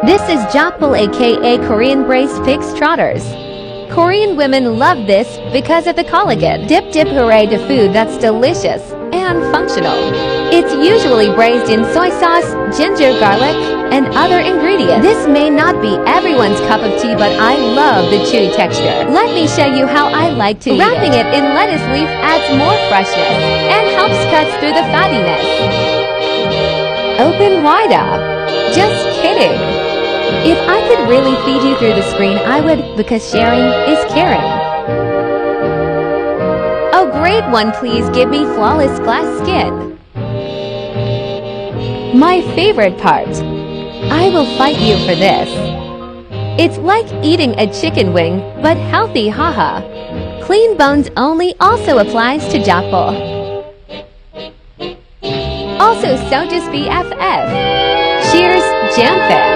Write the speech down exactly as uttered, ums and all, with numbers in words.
This is Jokbal, aka Korean braised pig's trotters. Korean women love this because of the collagen. Dip dip hooray to food that's delicious and functional. It's usually braised in soy sauce, ginger, garlic, and other ingredients. This may not be everyone's cup of tea, but I love the chewy texture. Let me show you how I like to Wrapping eat it. it in lettuce leaf adds more freshness and helps cut through the fattiness. Open wide up. Just kidding. If I could really feed you through the screen, I would, because sharing is caring. Oh, great one, please give me flawless glass skin. My favorite part. I will fight you for this. It's like eating a chicken wing, but healthy, haha. Clean bones only also applies to Jokbal. Also, so does B F F. Cheers, Jam Fam.